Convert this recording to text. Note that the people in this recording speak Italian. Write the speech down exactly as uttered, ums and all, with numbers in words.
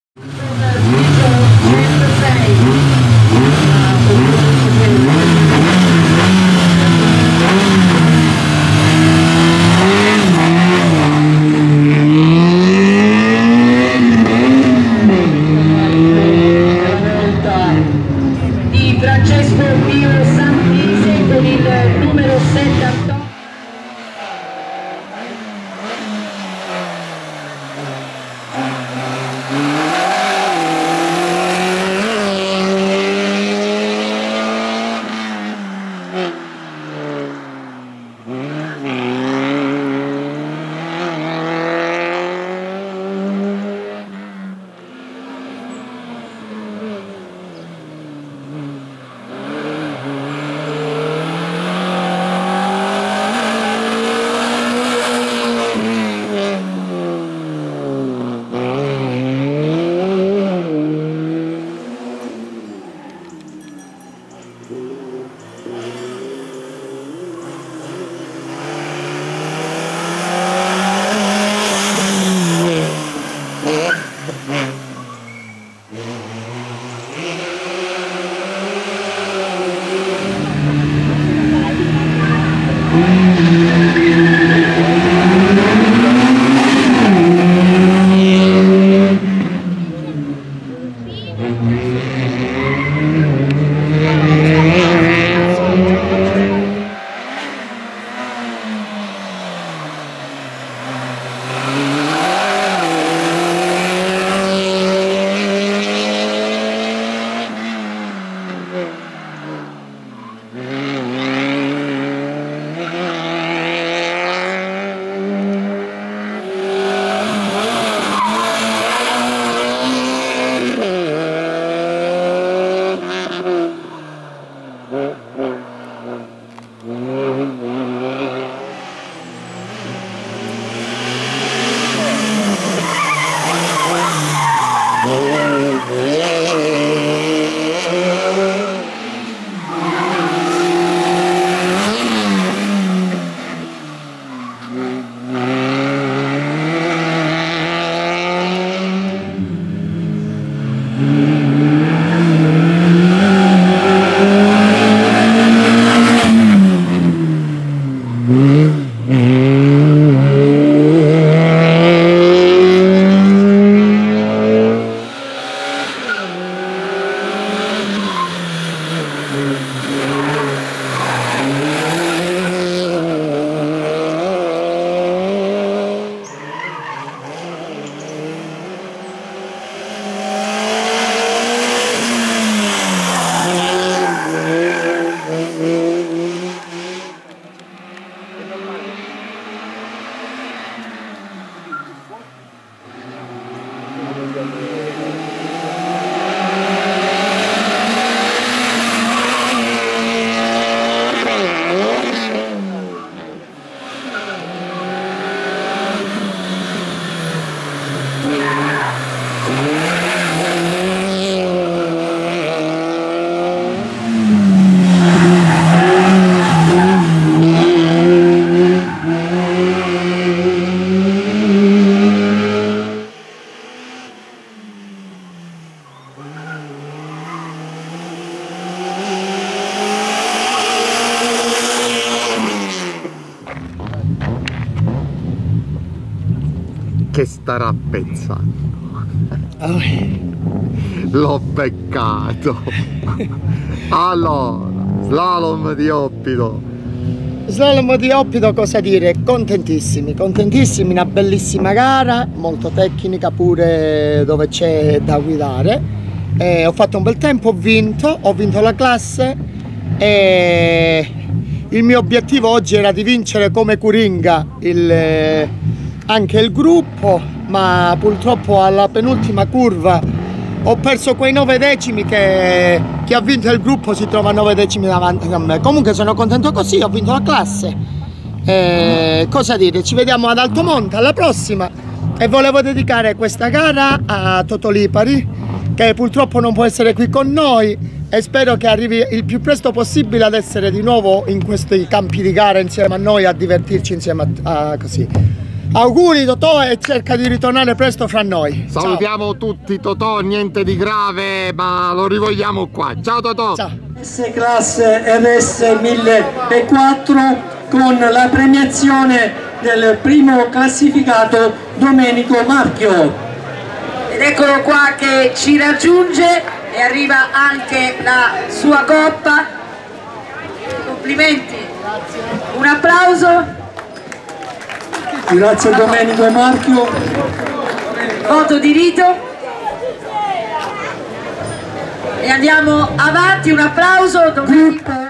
Di Francesco Pio Santinese con il numero settantotto. Che starà pensando? Oh. L'ho beccato. Allora, slalom di Oppido. Slalom di Oppido, cosa dire? Contentissimi, contentissimi, una bellissima gara, molto tecnica pure, dove c'è da guidare. Eh, ho fatto un bel tempo, ho vinto, ho vinto la classe e il mio obiettivo oggi era di vincere come Curinga il, anche il gruppo, ma purtroppo alla penultima curva ho perso quei nove decimi che chi ha vinto il gruppo si trova nove decimi davanti a me. Comunque sono contento così, ho vinto la classe. Eh, cosa dire? Ci vediamo ad Altomonte alla prossima e volevo dedicare questa gara a Totò Lipari, che purtroppo non può essere qui con noi, e spero che arrivi il più presto possibile ad essere di nuovo in questi campi di gara insieme a noi, a divertirci insieme a, a così. Auguri Totò e cerca di ritornare presto fra noi. Salutiamo Ciao. tutti Totò, niente di grave, ma lo rivogliamo qua. Ciao Totò. Ciao. S classe R S mille quattro con la premiazione del primo classificato Domenico Marchio. Ed eccolo qua che ci raggiunge e arriva anche la sua coppa. Complimenti. Un applauso. Grazie Domenico Marchio. Voto di rito. E andiamo avanti, un applauso. Domenico.